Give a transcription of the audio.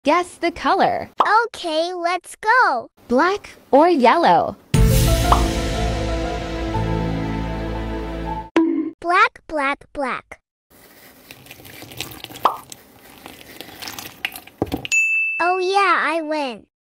Guess the color. Okay, let's go. Black or yellow? Black, black, black. Oh yeah, I win.